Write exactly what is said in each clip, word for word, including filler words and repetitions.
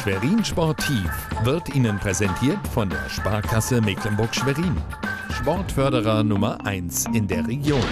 Schwerin Sportiv wird Ihnen präsentiert von der Sparkasse Mecklenburg-Schwerin. Sportförderer Nummer eins in der Region.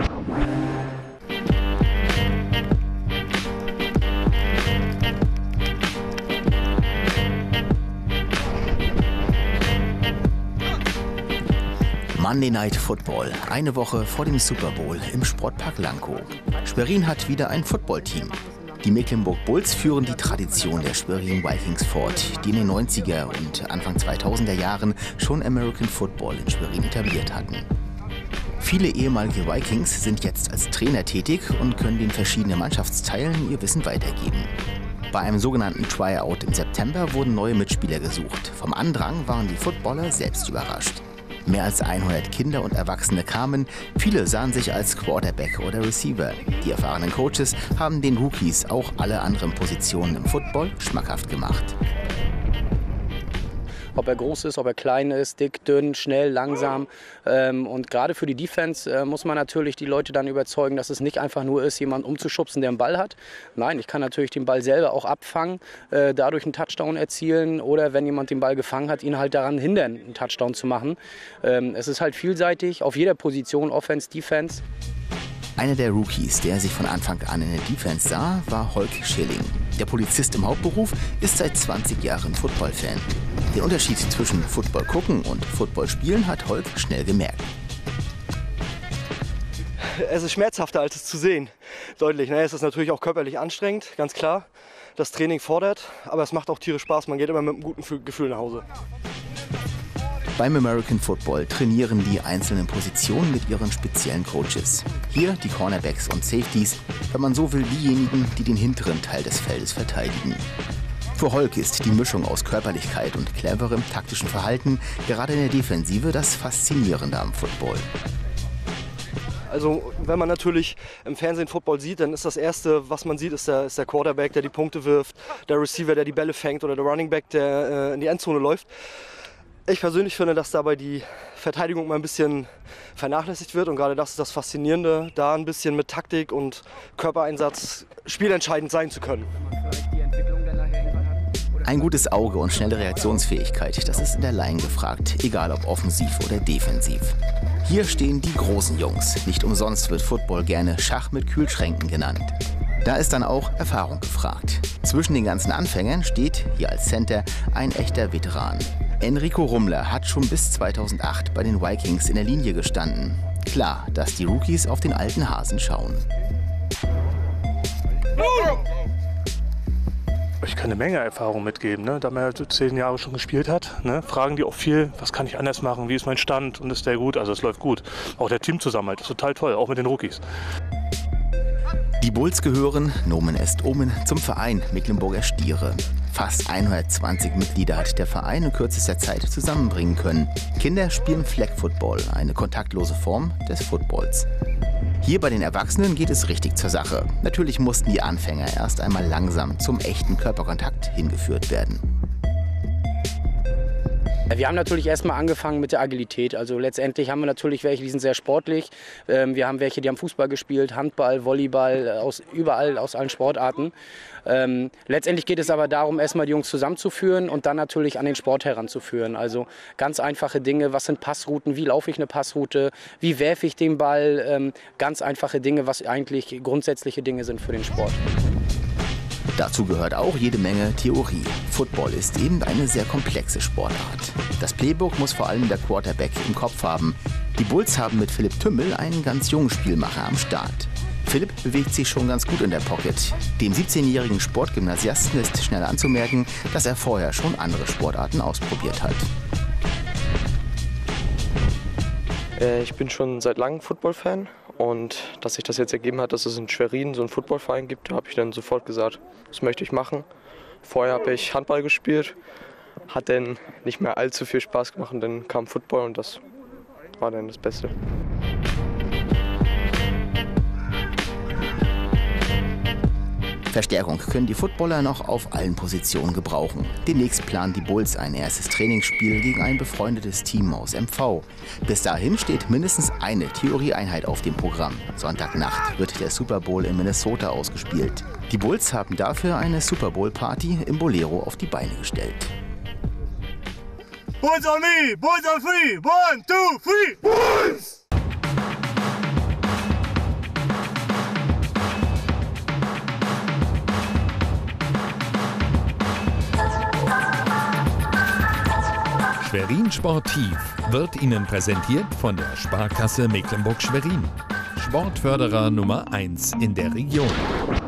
Monday Night Football, eine Woche vor dem Super Bowl im Sportpark Lankow. Schwerin hat wieder ein Footballteam. Die Mecklenburg Bulls führen die Tradition der Schwerin Vikings fort, die in den neunziger und Anfang zweitausender Jahren schon American Football in Schwerin etabliert hatten. Viele ehemalige Vikings sind jetzt als Trainer tätig und können den verschiedenen Mannschaftsteilen ihr Wissen weitergeben. Bei einem sogenannten Tryout im September wurden neue Mitspieler gesucht. Vom Andrang waren die Footballer selbst überrascht. Mehr als hundert Kinder und Erwachsene kamen, viele sahen sich als Quarterback oder Receiver. Die erfahrenen Coaches haben den Rookies auch alle anderen Positionen im Football schmackhaft gemacht. Ob er groß ist, ob er klein ist, dick, dünn, schnell, langsam. Ähm, und gerade für die Defense äh, muss man natürlich die Leute dann überzeugen, dass es nicht einfach nur ist, jemanden umzuschubsen, der einen Ball hat. Nein, ich kann natürlich den Ball selber auch abfangen, äh, dadurch einen Touchdown erzielen oder wenn jemand den Ball gefangen hat, ihn halt daran hindern, einen Touchdown zu machen. Ähm, es ist halt vielseitig, auf jeder Position, Offense, Defense. Einer der Rookies, der sich von Anfang an in der Defense sah, war Holk Schilling. Der Polizist im Hauptberuf ist seit zwanzig Jahren Football-Fan. Den Unterschied zwischen Football gucken und Football spielen hat Holk schnell gemerkt. Es ist schmerzhafter, als es zu sehen. Deutlich. Ne? Es ist natürlich auch körperlich anstrengend, ganz klar. Das Training fordert, aber es macht auch tierisch Spaß. Man geht immer mit einem guten Gefühl nach Hause. Beim American Football trainieren die einzelnen Positionen mit ihren speziellen Coaches. Hier die Cornerbacks und Safeties, wenn man so will, diejenigen, die den hinteren Teil des Feldes verteidigen. Für Holk ist die Mischung aus Körperlichkeit und cleverem taktischen Verhalten gerade in der Defensive das Faszinierende am Football. Also wenn man natürlich im Fernsehen Football sieht, dann ist das Erste, was man sieht, ist der, ist der Quarterback, der die Punkte wirft, der Receiver, der die Bälle fängt oder der Running Back, der äh, in die Endzone läuft. Ich persönlich finde, dass dabei die Verteidigung mal ein bisschen vernachlässigt wird und gerade das ist das Faszinierende, da ein bisschen mit Taktik und Körpereinsatz spielentscheidend sein zu können. Ein gutes Auge und schnelle Reaktionsfähigkeit, das ist in der Line gefragt, egal ob offensiv oder defensiv. Hier stehen die großen Jungs. Nicht umsonst wird Football gerne Schach mit Kühlschränken genannt. Da ist dann auch Erfahrung gefragt. Zwischen den ganzen Anfängern steht, hier als Center, ein echter Veteran. Enrico Rummler hat schon bis zweitausendacht bei den Vikings in der Linie gestanden. Klar, dass die Rookies auf den alten Hasen schauen. Ich kann eine Menge Erfahrung mitgeben, ne? Da man ja so zehn Jahre schon gespielt hat, ne? Fragen die auch viel, was kann ich anders machen, wie ist mein Stand und ist der gut, also es läuft gut. Auch der Teamzusammenhalt ist total toll, auch mit den Rookies. Die Bulls gehören, Nomen est omen, zum Verein Mecklenburger Stiere. Fast hundertzwanzig Mitglieder hat der Verein in kürzester Zeit zusammenbringen können. Kinder spielen Flag Football, eine kontaktlose Form des Footballs. Hier bei den Erwachsenen geht es richtig zur Sache. Natürlich mussten die Anfänger erst einmal langsam zum echten Körperkontakt hingeführt werden. Wir haben natürlich erstmal angefangen mit der Agilität. Also letztendlich haben wir natürlich welche, die sind sehr sportlich. Wir haben welche, die haben Fußball gespielt, Handball, Volleyball, aus, überall, aus allen Sportarten. Ähm, letztendlich geht es aber darum, erstmal die Jungs zusammenzuführen und dann natürlich an den Sport heranzuführen. Also ganz einfache Dinge, was sind Passrouten, wie laufe ich eine Passroute, wie werfe ich den Ball. Ähm, ganz einfache Dinge, was eigentlich grundsätzliche Dinge sind für den Sport. Dazu gehört auch jede Menge Theorie. Football ist eben eine sehr komplexe Sportart. Das Playbook muss vor allem der Quarterback im Kopf haben. Die Bulls haben mit Philipp Tümmel einen ganz jungen Spielmacher am Start. Philipp bewegt sich schon ganz gut in der Pocket. Dem siebzehnjährigen Sportgymnasiasten ist schnell anzumerken, dass er vorher schon andere Sportarten ausprobiert hat. Ich bin schon seit langem Football-Fan. Und dass sich das jetzt ergeben hat, dass es in Schwerin so einen Footballverein gibt, habe ich dann sofort gesagt, das möchte ich machen. Vorher habe ich Handball gespielt, hat dann nicht mehr allzu viel Spaß gemacht und dann kam Football und das war dann das Beste. Verstärkung können die Footballer noch auf allen Positionen gebrauchen. Demnächst planen die Bulls ein erstes Trainingsspiel gegen ein befreundetes Team aus M V. Bis dahin steht mindestens eine Theorieeinheit auf dem Programm. Sonntagnacht wird der Super Bowl in Minnesota ausgespielt. Die Bulls haben dafür eine Super Bowl Party im Bolero auf die Beine gestellt. Bulls on me, Bulls on three, one, two, three, Bulls! Schwerin Sportiv wird Ihnen präsentiert von der Sparkasse Mecklenburg-Schwerin. Sportförderer Nummer eins in der Region.